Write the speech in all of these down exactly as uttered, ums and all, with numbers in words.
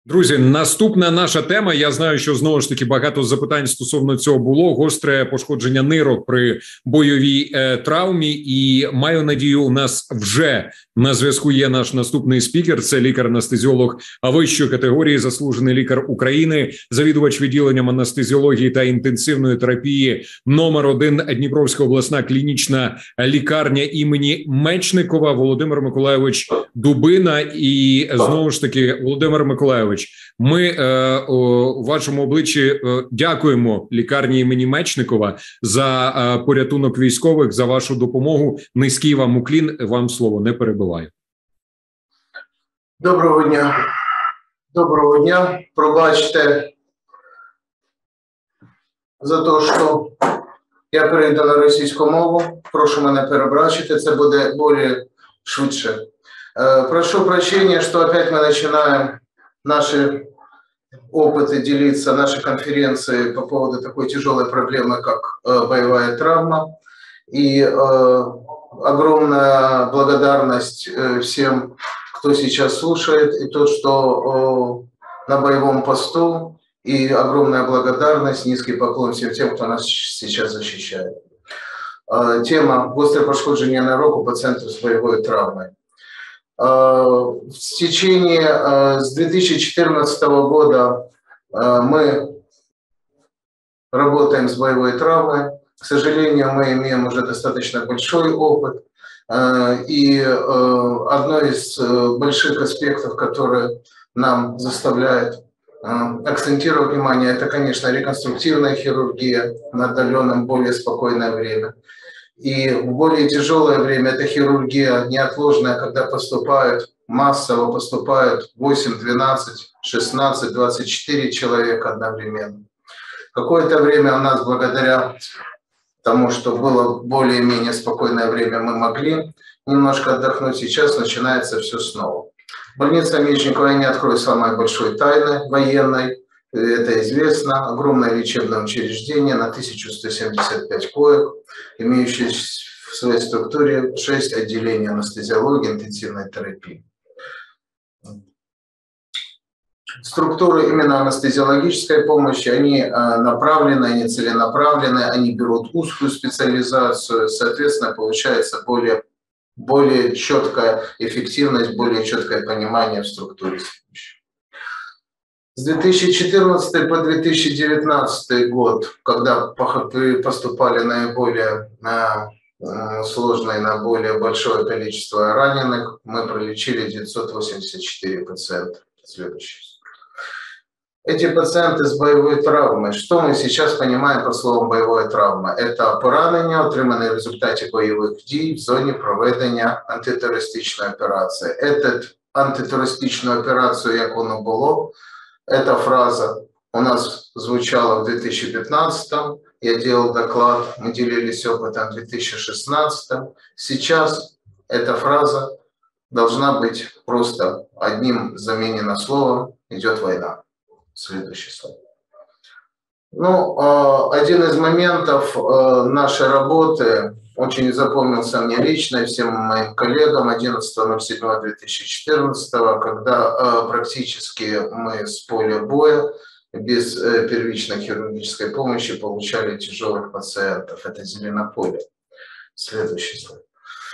Друзі, наступна наша тема. Я знаю, що знову ж таки багато запитань стосовно цього було. Гостре пошкодження нирок при бойовій е, травмі. І маю надію, у нас вже на зв'язку є наш наступний спікер. Це лікар-анестезіолог вищої категорії, заслужений лікар України, завідувач відділенням анестезіології та інтенсивної терапії номер один Дніпровська обласна клінічна лікарня імені Мечникова Володимир Миколайович Дубина. І знову ж таки, Володимир Миколайович, ми е, у вашому обличчі е, дякуємо лікарні імені Мечникова за е, порятунок військових, за вашу допомогу. Низький вам уклін, вам слово, не перебиваю. Доброго дня. Доброго дня. Пробачте за те, що я перейду на російську мову. Прошу мене перебачити, це буде більш швидше. Е, прошу прощения, что опять мы начинаем наши опыты делиться, наши конференции по поводу такой тяжелой проблемы, как э, боевая травма. И э, огромная благодарность э, всем, кто сейчас слушает, и тот, что э, на боевом посту, и огромная благодарность, низкий поклон всем тем, кто нас сейчас защищает. Э, тема «Острое пошкоджение нирок у пациентов с боевой травмой». В течение с две тысячи четырнадцатого года мы работаем с боевой травмой. К сожалению, мы имеем уже достаточно большой опыт. И одно из больших аспектов, которые нам заставляет акцентировать внимание, это, конечно, реконструктивная хирургия на отдаленном, более спокойное время. И в более тяжелое время это хирургия неотложная, когда поступают, массово поступают восемь, двенадцать, шестнадцать, двадцать четыре человека одновременно. Какое-то время у нас, благодаря тому, что было более-менее спокойное время, мы могли немножко отдохнуть. Сейчас начинается все снова. Больница Мечникова, я не открою самой большой тайны военной. Это известно, огромное лечебное учреждение на тысячу сто семьдесят пять коек, имеющее в своей структуре шесть отделений анестезиологии, интенсивной терапии. Структуры именно анестезиологической помощи, они направлены, они целенаправлены, они берут узкую специализацию, соответственно, получается более, более четкая эффективность, более четкое понимание в структуре помощи. С две тысячи четырнадцатого по две тысячи девятнадцатый год, когда поступали наиболее сложные, на более большое количество раненых, мы пролечили девятьсот восемьдесят четыре пациента. Следующий. Эти пациенты с боевой травмой, что мы сейчас понимаем под словом боевая травма? Это поранення, отримані в результаті бойових дій в зоні проведення антитерористичної операції. Этот антитерористичную операцию, як воно було, эта фраза у нас звучала в две тысячи пятнадцатом, я делал доклад, мы делились опытом в две тысячи шестнадцатом. Сейчас эта фраза должна быть просто одним замененным словом «идет война». Следующий слайд. Ну, один из моментов нашей работы очень запомнился мне лично и всем моим коллегам одиннадцатого седьмого две тысячи четырнадцатого, когда практически мы с поля боя без первичной хирургической помощи получали тяжелых пациентов. Это Зеленополе. Следующий слайд.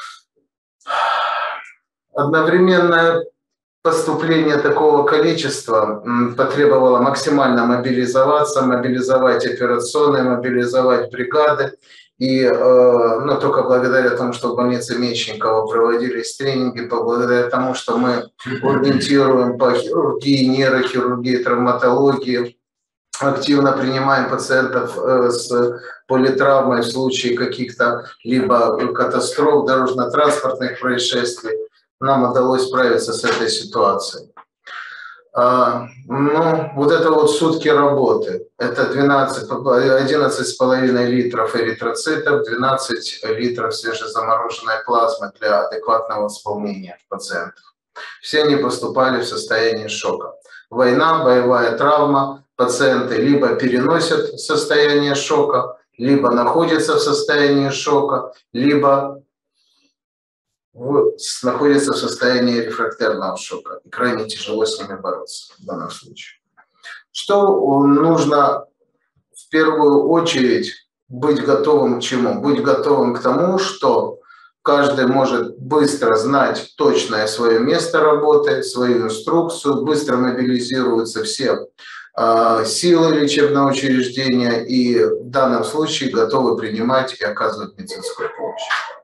Одновременное поступление такого количества потребовало максимально мобилизоваться, мобилизовать операционные, мобилизовать бригады. И э, ну, только благодаря тому, что в больнице Мечникова проводились тренинги, благодаря тому, что мы ориентируем по хирургии, нейрохирургии, травматологии, активно принимаем пациентов э, с политравмой в случае каких-то либо катастроф, дорожно-транспортных происшествий, нам удалось справиться с этой ситуацией. А, ну, вот это вот сутки работы. Это двенадцать, одиннадцать с половиной литров эритроцитов, двенадцать литров свежезамороженной плазмы для адекватного восполнения пациентов. Все они поступали в состоянии шока. Война, боевая травма, пациенты либо переносят состояние шока, либо находятся в состоянии шока, либо в, находятся в состоянии рефрактерного шока. И крайне тяжело с ними бороться в данном случае. Что нужно в первую очередь быть готовым к чему? Быть готовым к тому, что каждый может быстро знать точное свое место работы, свою инструкцию, быстро мобилизируются все э, силы лечебного учреждения и в данном случае готовы принимать и оказывать медицинскую помощь.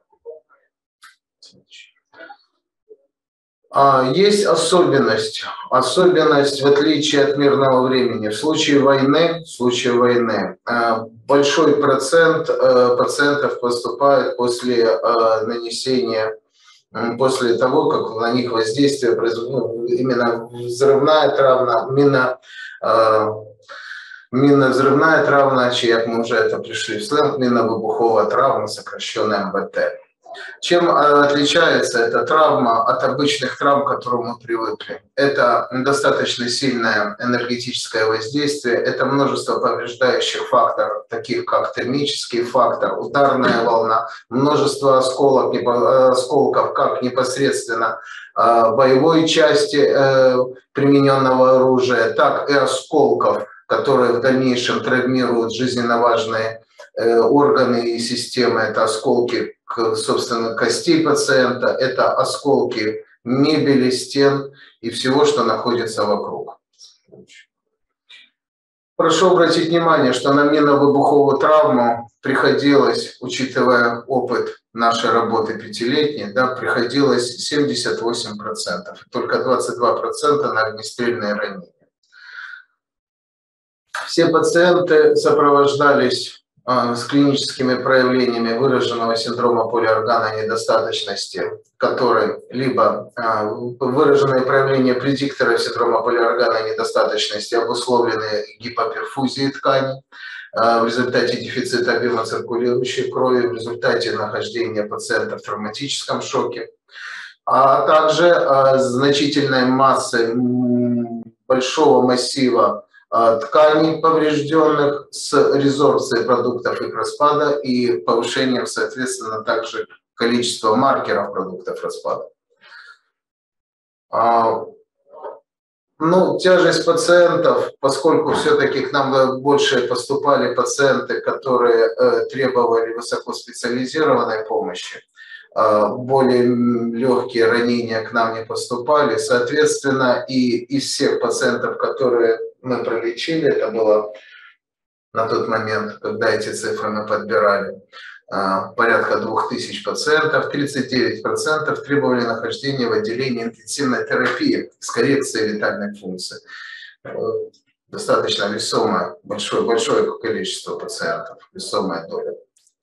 Есть особенность, особенность в отличие от мирного времени. В случае войны, в случае войны большой процент пациентов поступает после нанесения, после того, как на них воздействие производит, именно взрывная травма, мина, минно-взрывная травма, як мы уже это пришли в сленг, минно-выбуховая травма, сокращенная эм вэ тэ. Чем отличается эта травма от обычных травм, к которым мы привыкли? Это достаточно сильное энергетическое воздействие, это множество повреждающих факторов, таких как термический фактор, ударная волна, множество осколок, осколков как непосредственно боевой части примененного оружия, так и осколков, которые в дальнейшем травмируют жизненно важные органы и системы. Это осколки, собственно, костей пациента, это осколки мебели, стен и всего, что находится вокруг. Прошу обратить внимание, что на минно-выбуховую травму приходилось, учитывая опыт нашей работы пятилетней, да, приходилось семьдесят восемь процентов, только двадцать два процента на огнестрельные ранения. Все пациенты сопровождались с клиническими проявлениями выраженного синдрома полиорганной недостаточности, который либо выраженные проявления предиктора синдрома полиорганной недостаточности обусловлены гипоперфузией тканей в результате дефицита объема циркулирующей крови, в результате нахождения пациента в травматическом шоке, а также значительной массы большого массива тканей поврежденных с резорбцией продуктов их распада и повышением, соответственно, также количества маркеров продуктов распада. Ну, тяжесть пациентов, поскольку все-таки к нам больше поступали пациенты, которые требовали высокоспециализированной помощи, более легкие ранения к нам не поступали, соответственно, и из всех пациентов, которые мы пролечили, это было на тот момент, когда эти цифры мы подбирали, порядка двух тысяч пациентов, тридцать девять процентов требовали нахождения в отделении интенсивной терапии с коррекцией витальной функции. Достаточно весомое, большое, большое количество пациентов, весомая доля.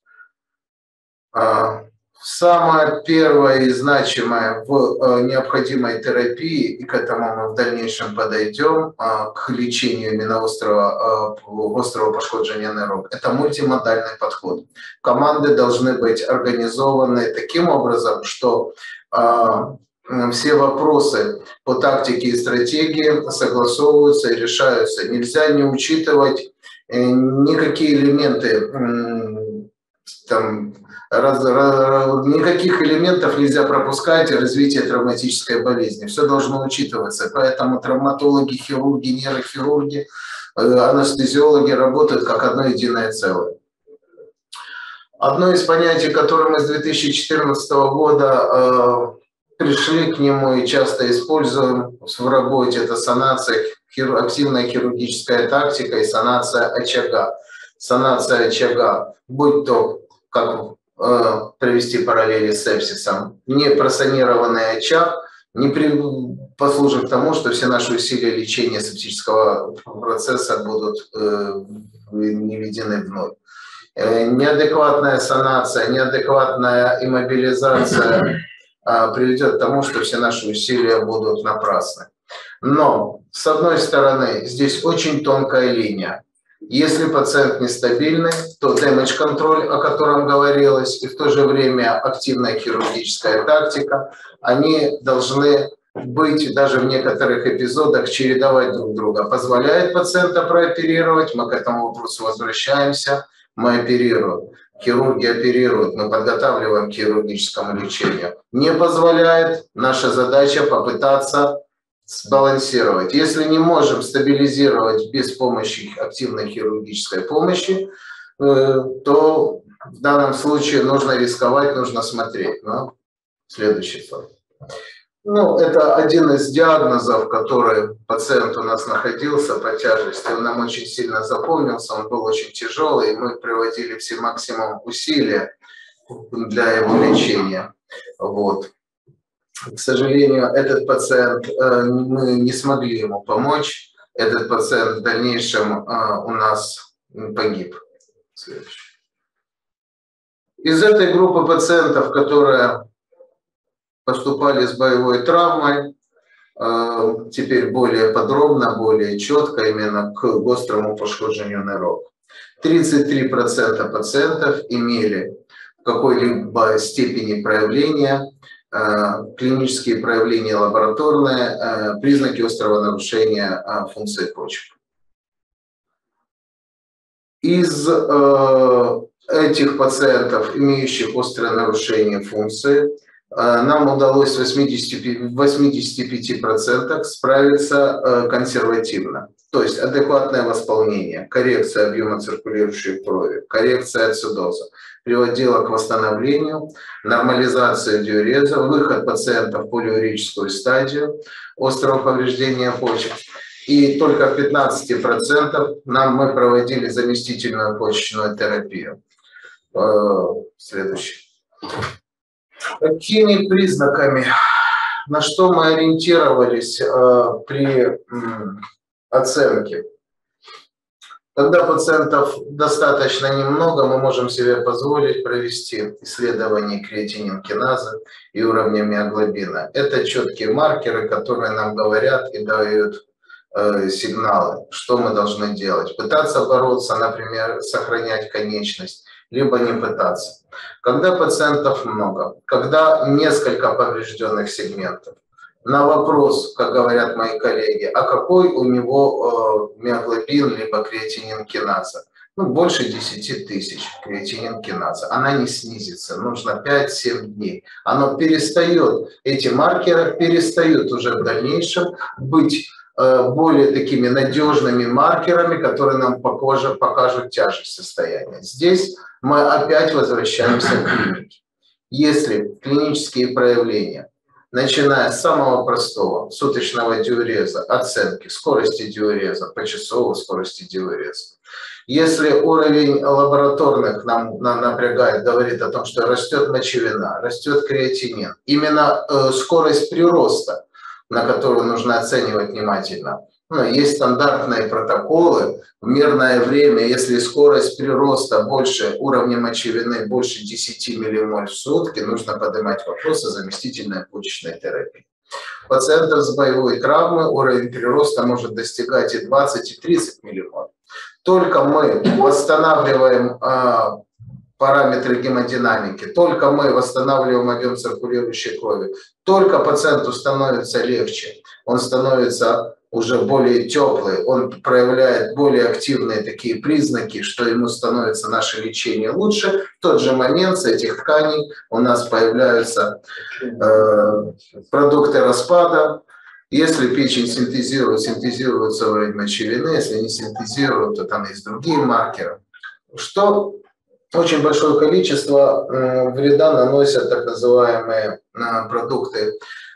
Самое первое и значимое в необходимой терапии, и к этому мы в дальнейшем подойдем, к лечению именно острого, острого пошкоджения нейрок, это мультимодальный подход. Команды должны быть организованы таким образом, что все вопросы по тактике и стратегии согласовываются и решаются. Нельзя не учитывать никакие элементы там, Раз, раз, никаких элементов нельзя пропускать развитие травматической болезни. Все должно учитываться. Поэтому травматологи, хирурги, нейрохирурги, анестезиологи работают как одно единое целое. Одно из понятий, которое мы с две тысячи четырнадцатого года э, пришли к нему и часто используем в работе, это санация, хир, активная хирургическая тактика и санация очага. Санация очага, будь то как провести параллели с сепсисом. Непросанированный очаг не при... послужит к тому, что все наши усилия лечения септического процесса будут э, не введены в ноль. Э, неадекватная санация, неадекватная иммобилизация э, приведет к тому, что все наши усилия будут напрасны. Но, с одной стороны, здесь очень тонкая линия. Если пациент нестабильный, то damage контроль, о котором говорилось, и в то же время активная хирургическая тактика, они должны быть даже в некоторых эпизодах чередовать друг друга. Позволяет пациента прооперировать, мы к этому вопросу возвращаемся, мы оперируем. хирурги оперируют, мы подготавливаем к хирургическому лечению, не позволяет. Наша задача попытаться сбалансировать. Если не можем стабилизировать без помощи активной хирургической помощи, то в данном случае нужно рисковать, нужно смотреть. Но следующий слайд. Ну, это один из диагнозов, который пациент у нас находился по тяжести. Он нам очень сильно запомнился, он был очень тяжелый, и мы приводили все максимум усилия для его лечения. Вот. К сожалению, этот пациент, мы не смогли ему помочь. Этот пациент в дальнейшем у нас погиб. Следующий. Из этой группы пациентов, которые поступали с боевой травмой, теперь более подробно, более четко именно к острому пошкоджению нирок. тридцать три процента пациентов имели в какой-либо степени проявления, клинические проявления лабораторные, признаки острого нарушения функции почек. Из этих пациентов, имеющих острое нарушение функции, нам удалось в восьмидесяти пяти процентах справиться консервативно. То есть адекватное восполнение, коррекция объема циркулирующей крови, коррекция ацидоза приводила к восстановлению, нормализации диуреза, выход пациента в полиурическую стадию острого повреждения почек. И только в пятнадцати процентах нам мы проводили заместительную почечную терапию. Следующий. Какими признаками, на что мы ориентировались э, при э, оценке? Когда пациентов достаточно немного, мы можем себе позволить провести исследование креатинин-киназы и уровня миоглобина. Это четкие маркеры, которые нам говорят и дают э, сигналы, что мы должны делать. Пытаться бороться, например, сохранять конечность, либо не пытаться. Когда пациентов много, когда несколько поврежденных сегментов, на вопрос, как говорят мои коллеги, а какой у него э, миоглобин либо креатинин-киназа, ну, больше десяти тысяч креатинин-киназа, она не снизится, нужно пять-семь дней. Оно перестает, эти маркеры перестают уже в дальнейшем быть э, более такими надежными маркерами, которые нам покажут, покажут тяжесть состояния. Здесь мы опять возвращаемся к клинике. Если клинические проявления, начиная с самого простого суточного диуреза, оценки скорости диуреза, почасовой скорости диуреза, если уровень лабораторных нам, нам напрягает, говорит о том, что растет мочевина, растет креатинин, именно э, скорость прироста, на которую нужно оценивать внимательно. Ну, есть стандартные протоколы в мирное время, если скорость прироста больше уровня мочевины, больше десяти миллимоль в сутки, нужно поднимать вопрос о заместительной почечной терапии. Пациентов с боевой травмой уровень прироста может достигать и двадцать, и тридцать миллимоль. Только мы восстанавливаем э, параметры гемодинамики, только мы восстанавливаем объем циркулирующей крови, только пациенту становится легче, он становится уже более теплый, он проявляет более активные такие признаки, что ему становится наше лечение лучше. В тот же момент с этих тканей у нас появляются э, продукты распада. Если печень синтезирует, синтезируется уровень мочевины, если не синтезирует, то там есть другие маркеры. Что очень большое количество э, вреда наносят так называемые э, продукты,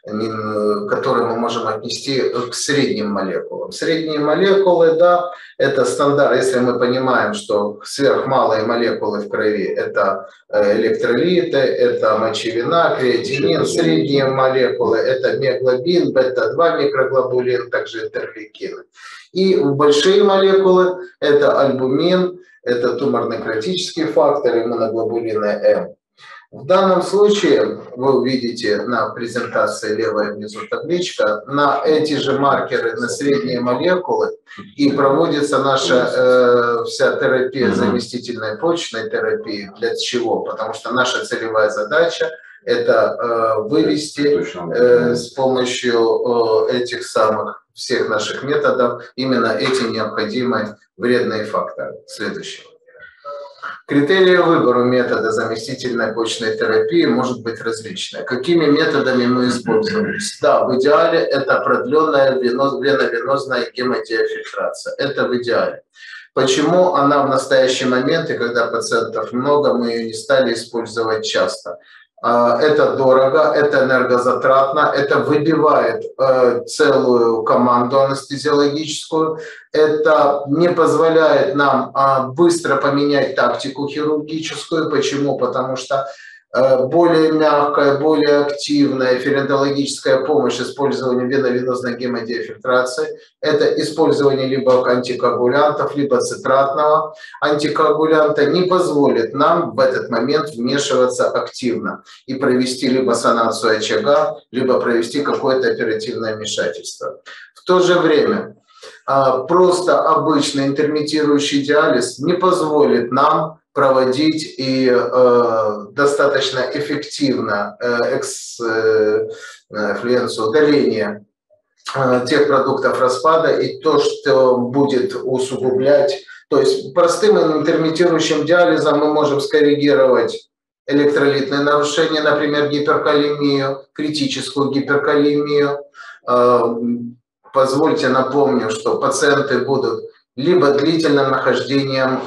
которые мы можем отнести к средним молекулам. Средние молекулы, да, это стандарт, если мы понимаем, что сверхмалые молекулы в крови – это электролиты, это мочевина, креатинин, средние молекулы – это миоглобин, бета два микроглобулин, также интерлейкины. И большие молекулы – это альбумин, это туморно-некротические факторы, иммуноглобулины М. В данном случае, вы увидите на презентации левая внизу табличка, на эти же маркеры, на средние молекулы и проводится наша э, вся терапия, заместительной почечной терапии. Для чего? Потому что наша целевая задача – это э, вывести э, с помощью э, этих самых всех наших методов именно эти необходимые вредные факторы. Следующий. Критерии выбора метода заместительной почечной терапии может быть различны. Какими методами мы использовались? Да, в идеале это продленная веновенозная гемодиафильтрация. Это в идеале. Почему она в настоящий момент, и когда пациентов много, мы ее не стали использовать часто? Это дорого, это энергозатратно, это выбивает целую команду анестезиологическую, это не позволяет нам быстро поменять тактику хирургическую. Почему? Потому что более мягкая, более активная ферентологическая помощь использованию веновенозной гемодиафильтрации – это использование либо антикоагулянтов, либо цитратного антикоагулянта не позволит нам в этот момент вмешиваться активно и провести либо санацию очага, либо провести какое-то оперативное вмешательство. В то же время просто обычный интермитирующий диализ не позволит нам проводить и э, достаточно эффективно э, эксфлюенцию, удаление э, тех продуктов распада и то, что будет усугублять. То есть простым интермитирующим диализом мы можем скоррегировать электролитные нарушения, например, гиперкалемию, критическую гиперкалемию. Э, позвольте напомню, что пациенты будут либо длительным нахождением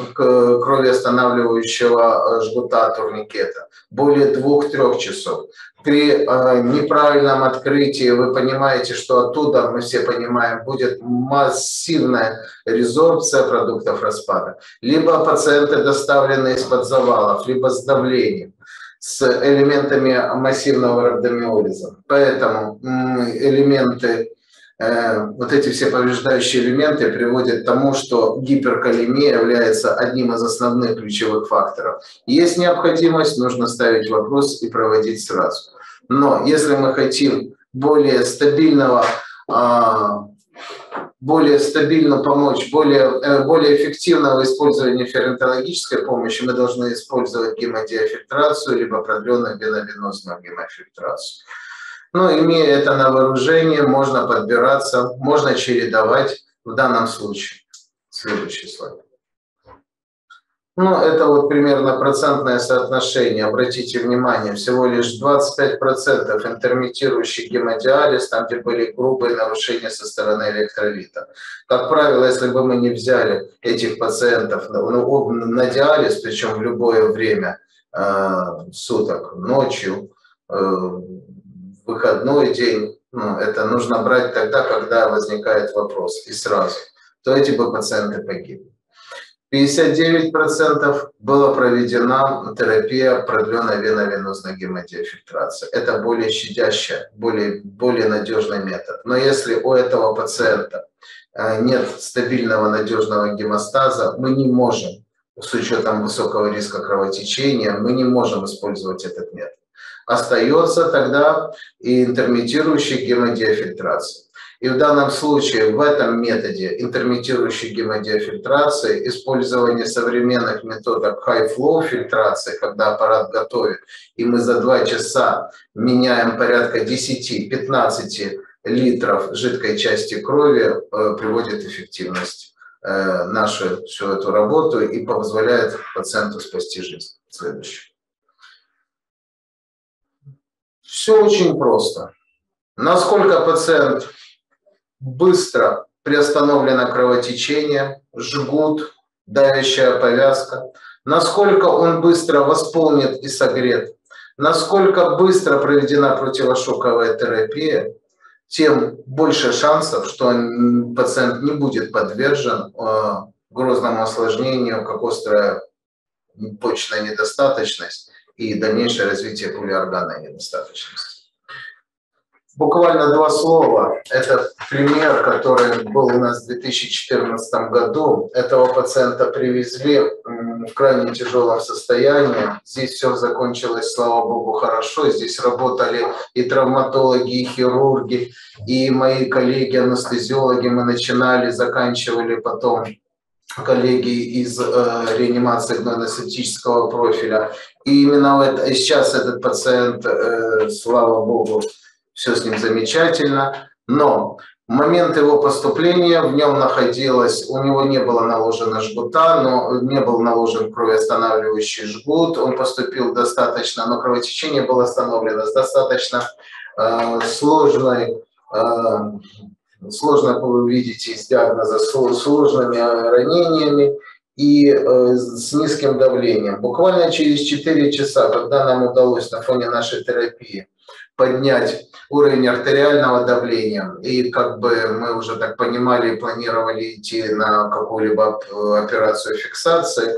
кровоостанавливающего жгута турникета, более двух-трех часов. При э, неправильном открытии вы понимаете, что оттуда, мы все понимаем, будет массивная резорбция продуктов распада. Либо пациенты доставлены из-под завалов, либо с давлением, с элементами массивного рhabdomиолиза. Поэтому элементы, вот эти все повреждающие элементы приводят к тому, что гиперкалемия является одним из основных ключевых факторов. Есть необходимость, нужно ставить вопрос и проводить сразу. Но если мы хотим более стабильного, более стабильно помочь, более, более эффективного использования ферентологической помощи, мы должны использовать гемодиафильтрацию, либо продленную веновенозную гемофильтрацию. Но имея это на вооружении, можно подбираться, можно чередовать в данном случае. Следующий слайд. Ну, это вот примерно процентное соотношение. Обратите внимание, всего лишь двадцать пять процентов интермитирующий гемодиализ, там, где были грубые нарушения со стороны электролита. Как правило, если бы мы не взяли этих пациентов ну, на диализ, причем в любое время э, суток, ночью, э, выходной день, ну, это нужно брать тогда, когда возникает вопрос, и сразу, то эти бы пациенты погибли. пятьдесят девять процентов была проведена терапия продленной веновенозной гемодиафильтрации. Это более щадящая, более, более надежный метод. Но если у этого пациента нет стабильного надежного гемостаза, мы не можем, с учетом высокого риска кровотечения, мы не можем использовать этот метод. Остается тогда и интермитирующая гемодиафильтрация. И в данном случае в этом методе интермитирующей гемодиафильтрации использование современных методов high-flow фильтрации, когда аппарат готовит, и мы за два часа меняем порядка десяти-пятнадцати литров жидкой части крови, приводит эффективность нашу всю эту работу и позволяет пациенту спасти жизнь. Следующий. Все очень просто. Насколько пациент быстро приостановлено кровотечение, жгут, давящая повязка, насколько он быстро восполнит и согрет, насколько быстро проведена противошоковая терапия, тем больше шансов, что пациент не будет подвержен э, грозному осложнению, как острая почечная недостаточность и дальнейшее развитие полиорганной недостаточности. Буквально два слова. Это пример, который был у нас в две тысячи четырнадцатом году. Этого пациента привезли в крайне тяжелом состоянии. Здесь все закончилось, слава богу, хорошо. Здесь работали и травматологи, и хирурги, и мои коллеги-анестезиологи. Мы начинали, заканчивали потом коллеги из э, реанимации гнойно-септического профиля. И именно это, сейчас этот пациент, э, слава богу, все с ним замечательно. Но В момент его поступления в нем находилось, у него не было наложено жгута, но не был наложен кровоостанавливающий жгут. Он поступил достаточно, но кровотечение было остановлено с достаточно э, сложной, э, сложно вы видите из диагноза, сложными ранениями и э, с низким давлением. Буквально через четыре часа, когда нам удалось на фоне нашей терапии поднять уровень артериального давления, и как бы мы уже так понимали и планировали идти на какую-либо операцию фиксации,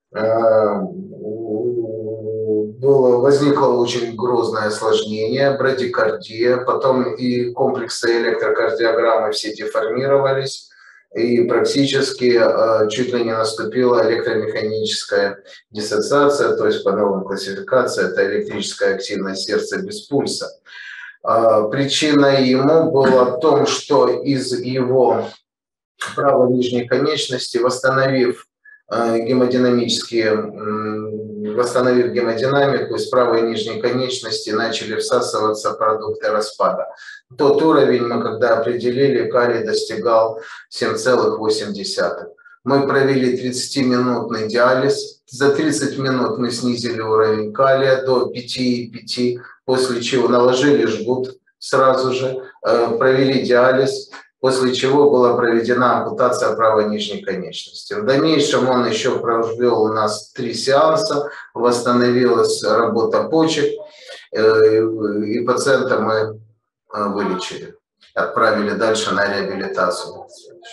было, возникло очень грозное осложнение, брадикардия, потом и комплексы электрокардиограммы все деформировались, и практически чуть ли не наступила электромеханическая диссоциация, то есть по новым классификации это электрическая активность сердца без пульса. Причиной ему было в том, что из его правой нижней конечности, восстановив гемодинамические, восстановив гемодинамику, из правой нижней конечности начали всасываться продукты распада. Тот уровень мы когда определили, калий достигал семь целых восемь десятых. Мы провели тридцатиминутный диализ. За тридцать минут мы снизили уровень калия до пяти и пяти, после чего наложили жгут сразу же, провели диализ, после чего была проведена ампутация правой нижней конечности. В дальнейшем он еще провел у нас три сеанса, восстановилась работа почек, и пациента мы вылечили, отправили дальше на реабилитацию.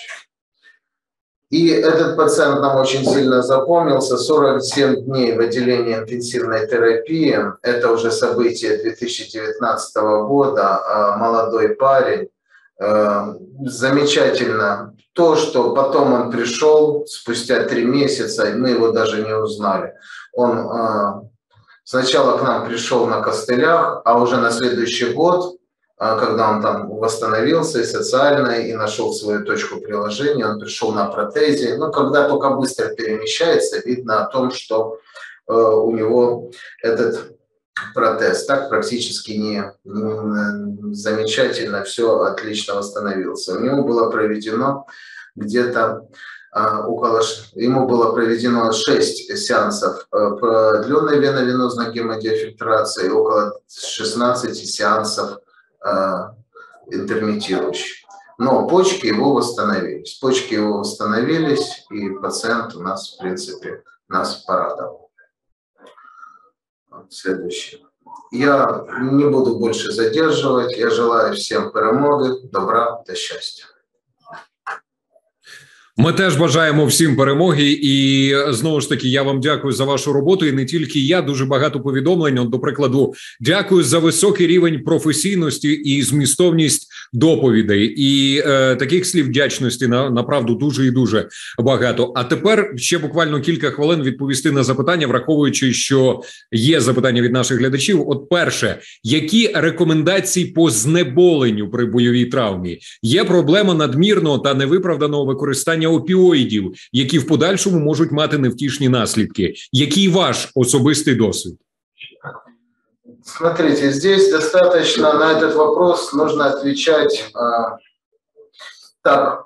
И этот пациент нам очень сильно запомнился. сорок семь дней в отделении интенсивной терапии. Это уже событие две тысячи девятнадцатого года. Молодой парень. Замечательно то, что потом он пришел спустя три месяца, и мы его даже не узнали. Он сначала к нам пришел на костылях, а уже на следующий год, когда он там восстановился и социально, и нашел свою точку приложения, он пришел на протезе. Ну, когда только быстро перемещается, видно о том, что э, у него этот протез так практически не, не замечательно, все отлично восстановился. У него было проведено где-то э, около, ему было проведено шесть сеансов э, продленной веновенозной гемодиафильтрации, около шестнадцати сеансов интермитирующий. Но почки его восстановились. Почки его восстановились, и пациент у нас, в принципе, нас порадовал. Следующий. Я не буду больше задерживать. Я желаю всем перемоги, добра та щастя. Ми теж бажаємо всім перемоги, і знову ж таки я вам дякую за вашу роботу. І не тільки я, дуже багато повідомлень. От, до прикладу, дякую за високий рівень професійності і змістовність доповідей. І е, таких слів вдячності на направду дуже і дуже багато. А тепер ще буквально кілька хвилин відповісти на запитання, враховуючи, що є запитання від наших глядачів. От перше, які рекомендації по знеболенню при бойовій травмі? Є проблема надмірного та невиправданого використання опіоїдів, які в подальшому можуть мати невтішні наслідки. Який ваш особистий досвід? Смотрите, здесь достаточно на этот вопрос нужно отвечать э, так.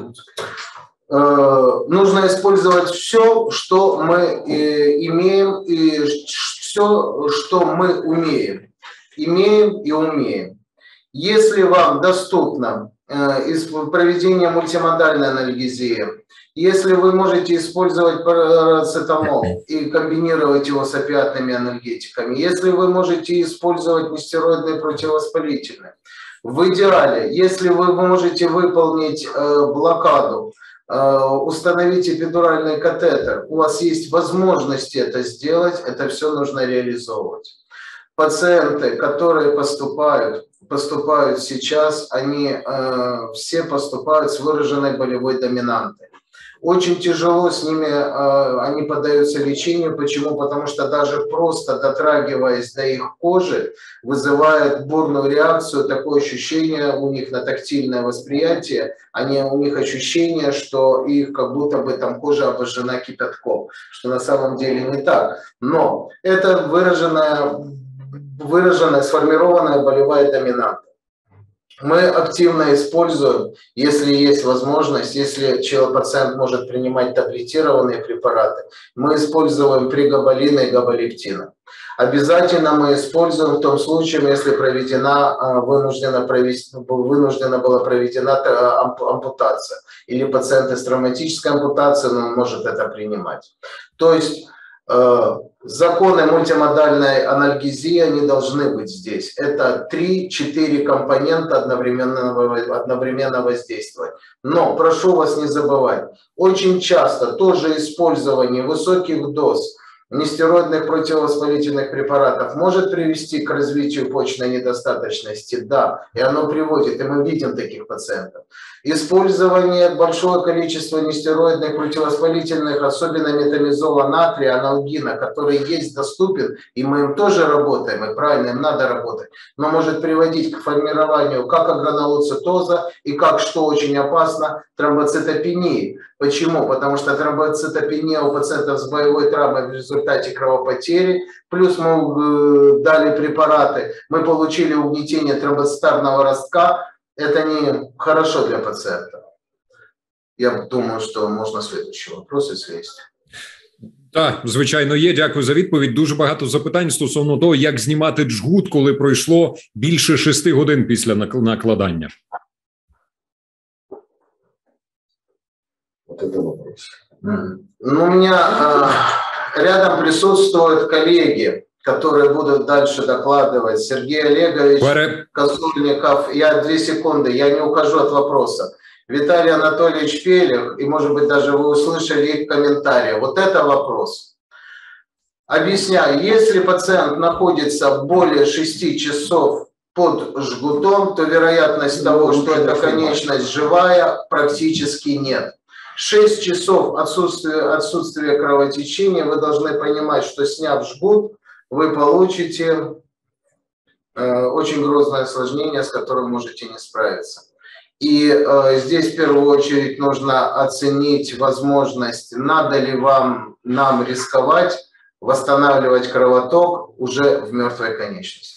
Э, нужно использовать все, что мы э, имеем, и все, что мы умеем. Имеем и умеем. Если вам доступно из проведения мультимодальной анальгезии, если вы можете использовать парацетамол и комбинировать его с опиатными анальгетиками, если вы можете использовать нестероидные противовоспалительные, в идеале, если вы можете выполнить блокаду, установить эпидуральный катетер, у вас есть возможность это сделать, это все нужно реализовывать. Пациенты, которые поступают, поступают сейчас, они э, все поступают с выраженной болевой доминантой. Очень тяжело с ними, э, они поддаются лечению. Почему? Потому что даже просто дотрагиваясь до их кожи, вызывает бурную реакцию, такое ощущение у них на тактильное восприятие, они, у них ощущение, что их как будто бы там кожа обожжена кипятком, что на самом деле не так. Но это выраженная... выраженная, сформированная болевая доминанта. Мы активно используем, если есть возможность, если человек, пациент может принимать таблетированные препараты, мы используем прегабалины и габалептины. Обязательно мы используем в том случае, если проведена, вынуждена, провести, вынуждена была проведена ампутация, или пациент с травматической ампутацией, но он может это принимать. То есть законы мультимодальной анальгезии, они должны быть здесь. Это три-четыре компонента одновременно, одновременно воздействовать. Но прошу вас не забывать, очень часто тоже использование высоких доз нестероидных противовоспалительных препаратов может привести к развитию почечной недостаточности, да, и оно приводит, и мы видим таких пациентов. Использование большого количества нестероидных противовоспалительных, особенно метамизола натрия, аналгина, который есть доступен, и мы им тоже работаем, и правильно, им надо работать, но может приводить к формированию как агранулоцитоза и, как, что очень опасно, тромбоцитопении. Почему? Потому что тромбоцитопения у пациентов с боевой травмой в результате кровопотери, плюс мы дали препараты, мы получили угнетение тромбоцитарного ростка, это не хорошо для пациента. Я думаю, що можна следующий вопрос, якщо є. Так, звичайно, є. Дякую за відповідь. Дуже багато запитань стосовно того, як знімати джгут, коли пройшло більше шести годин після накладання. Вот это вопрос. Ну, у меня э, рядом присутствуют коллеги, которые будут дальше докладывать. Сергей Олегович Паре... Косульников. Я две секунды, я не ухожу от вопроса. Виталий Анатольевич Пелех, и, может быть, даже вы услышали их комментарии. Вот это вопрос. Объясняю, если пациент находится более шести часов под жгутом, то вероятность того, что эта конечность живая, практически нет. шесть часов отсутствия, отсутствия кровотечения, вы должны понимать, что, сняв жгут, вы получите э, очень грозное осложнение, с которым можете не справиться. И э, здесь в первую очередь нужно оценить возможность, надо ли вам, нам рисковать, восстанавливать кровоток уже в мертвой конечности.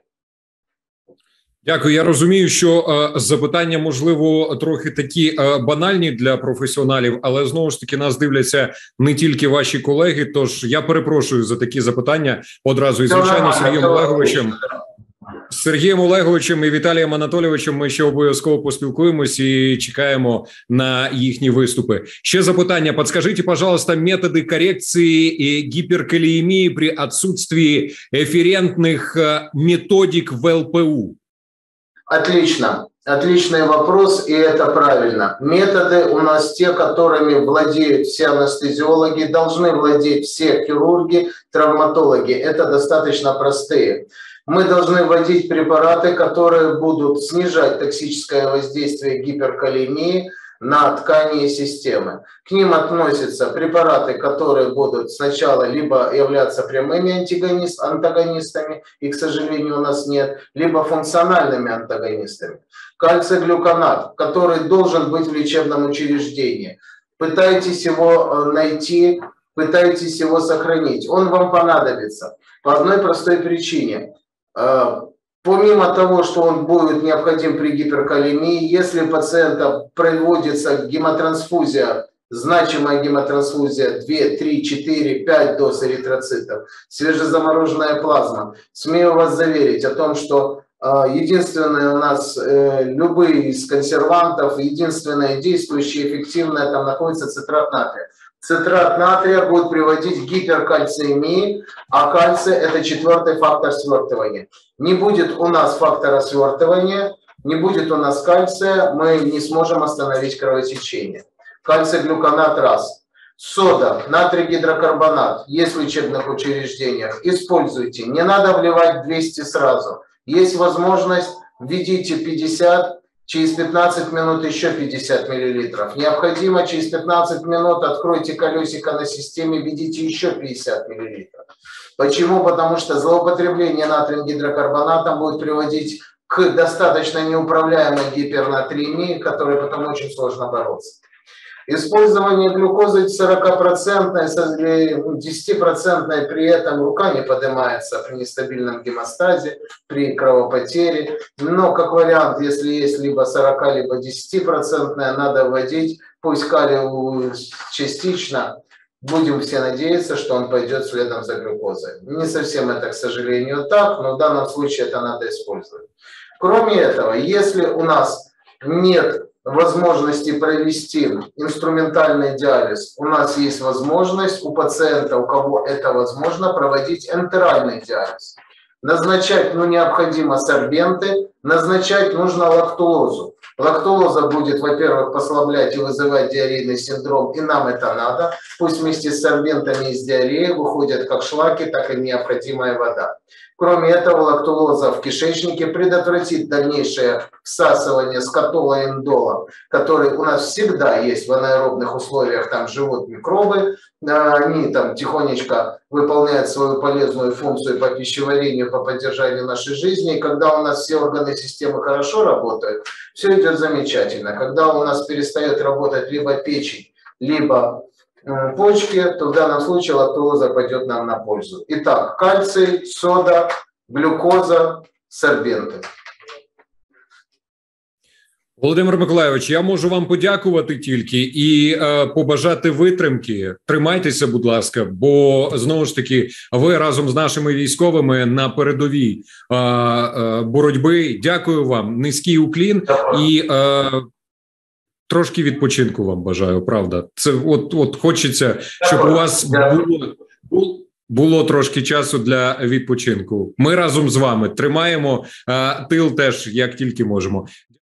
Дякую. Я розумію, що е, запитання, можливо, трохи такі е, банальні для професіоналів, але знову ж таки нас дивляться не тільки ваші колеги, тож я перепрошую за такі запитання одразу і, звичайно, Сергієм Олеговичем. З Сергієм Олеговичем і Віталієм Анатолійовичем ми ще обов'язково поспілкуємось і чекаємо на їхні виступи. Ще запитання. Подскажите, пожалуйста, методы коррекции гиперкалиемии при отсутствии эфферентных методик в эл пэ у? Отлично. Отличный вопрос, и это правильно. Методы у нас те, которыми владеют все анестезиологи, должны владеть все хирурги, травматологи. Это достаточно простые. Мы должны вводить препараты, которые будут снижать токсическое воздействие гиперкалиемии на ткани и системы. К ним относятся препараты, которые будут сначала либо являться прямыми антагонистами, и, к сожалению, у нас нет, либо функциональными антагонистами. Кальций-глюконат, который должен быть в лечебном учреждении. Пытайтесь его найти, пытайтесь его сохранить. Он вам понадобится по одной простой причине. Помимо того, что он будет необходим при гиперкалиемии, если у пациента проводится гемотрансфузия, значимая гемотрансфузия две, три, четыре, пять доз эритроцитов, свежезамороженная плазма, смею вас заверить о том, что единственное у нас, любые из консервантов, единственное действующее, эффективное там находится цитрат натрия. Цитрат натрия будет приводить к гиперкальциемии, а кальций – это четвертый фактор свертывания. Не будет у нас фактора свертывания, не будет у нас кальция, мы не сможем остановить кровотечение. Кальций-глюконат – раз. Сода, натрий гидрокарбонат есть в лечебных учреждениях. Используйте. Не надо вливать двести сразу. Есть возможность, введите пятьдесят. Через пятнадцать минут еще пятьдесят миллилитров. Необходимо через пятнадцать минут откройте колесико на системе, введите еще пятьдесят миллилитров. Почему? Потому что злоупотребление натрием гидрокарбонатом будет приводить к достаточно неуправляемой гипернатриемии, которой потом очень сложно бороться. Использование глюкозы сорокапроцентной, десятипроцентной, при этом рука не поднимается при нестабильном гемостазе, при кровопотере. Но как вариант, если есть либо сорок, либо десятипроцентная, надо вводить, пусть калий частично. Будем все надеяться, что он пойдет следом за глюкозой. Не совсем это, к сожалению, так, но в данном случае это надо использовать. Кроме этого, если у нас нет возможности провести инструментальный диализ, у нас есть возможность у пациента, у кого это возможно, проводить энтеральный диализ. Назначать, ну, необходимо сорбенты, назначать нужно лактулозу. Лактулоза будет, во-первых, послаблять и вызывать диарейный синдром, и нам это надо. Пусть вместе с сорбентами из диареи выходят как шлаки, так и необходимая вода. Кроме этого, лактулоза в кишечнике предотвратит дальнейшее всасывание скотола и индола, который у нас всегда есть в анаэробных условиях, там живут микробы, они там тихонечко выполняют свою полезную функцию по пищеварению, по поддержанию нашей жизни. И когда у нас все органы системы хорошо работают, все идет замечательно. Когда у нас перестает работать либо печень, либо почки, то в данном случае лактулоза пойдет нам на пользу. Итак, кальций, сода, глюкоза, сорбенти. Володимир Миколайович, я можу вам подякувати тільки і е, побажати витримки. Тримайтеся, будь ласка, бо, знову ж таки, ви разом з нашими військовими на передовій е, е, боротьби. Дякую вам, низький уклін і е, трошки відпочинку вам бажаю, правда. Це от, от хочеться, щоб у вас було, було трошки часу для відпочинку. Ми разом з вами тримаємо е, тил теж, як тільки можемо.